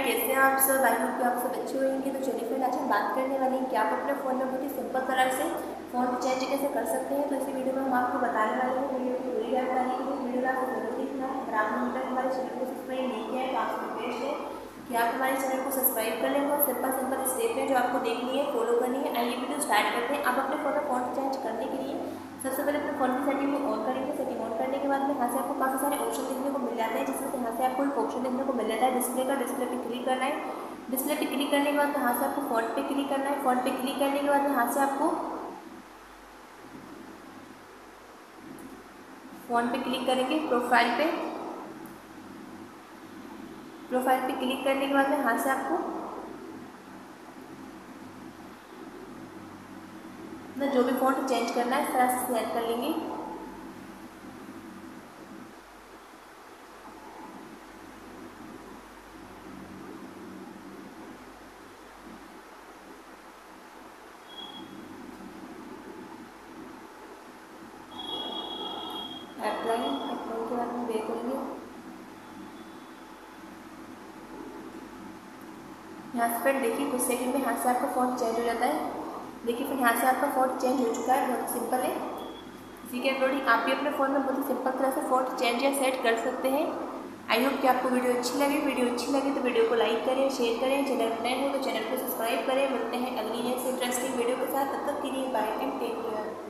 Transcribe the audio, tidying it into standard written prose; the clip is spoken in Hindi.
कैसे हैं आप सब? आई होप कि आप सब अच्छे होंगे। तो चलिए फ्रेंड, आज हम बात करने वाले हैं कि आप अपने फ़ोन में बहुत ही सिंपल तरह से फ़ॉन्ट चेंज कैसे कर सकते हैं। तो इसी वीडियो में हम आपको बताने वाले हैं। वीडियो की पूरी जानकारी के लिए वीडियो आपको जरूर देखना है। अगर आपने अभी तक हमारे चैनल को सब्सक्राइब नहीं किया है तो आपसे रिक्वेस्ट है कि आप हमारे चैनल को सब्सक्राइब कर लेंगे और सिंपल स्टेप है जो आपको देखनी है, फॉलो करनी है। आइए वीडियो स्टार्ट करते हैं। आप अपने फ़ोन में फ़ॉन्ट चेंज करने के लिए सबसे पहले अपने फ़ोन की सेटिंग को ऑन करेंगे। सेटिंग ऑन करने के बाद में यहाँ से आपको काफ़ी सारे ऑप्शन देखने को मिल जाते हैं, जिसमें से यहाँ से आपको एक ऑप्शन देखने को मिल जाता है डिस्प्ले का। डिस्प्ले पे क्लिक करना है। डिस्प्ले पे क्लिक करने के बाद यहाँ से आपको फ़ॉन्ट पे क्लिक करना है। फ़ॉन्ट पे क्लिक करने के बाद यहाँ से आपको फ़ॉन्ट पे क्लिक करेंगे। प्रोफाइल पे क्लिक करने के बाद में यहाँ से आपको ना जो भी फ़ॉन्ट चेंज करना है इस तरह से सेलेक्ट कर लेंगे। अप्लाई के बाद में वेट करेंगे। यहाँ से फिर देखिए कुछ सेकंड में यहाँ से आपका फ़ॉन्ट चेंज हो जाता है। देखिए फिर यहाँ से आपका फ़ॉन्ट चेंज हो चुका है। बहुत सिंपल है। इसी के अकॉर्डिंग आप भी अपने फ़ोन में बहुत ही सिंपल तरह से फ़ॉन्ट चेंज या सेट कर सकते हैं। आई होप कि आपको वीडियो अच्छी लगे। तो वीडियो को लाइक करें, शेयर करें। चैनल पर नए हो तो चैनल को सब्सक्राइब करें। मिलते हैं अगली नेक्स्ट इंटरेस्टिंग वीडियो के साथ। तब तक के लिए बाय एंड टेक केयर।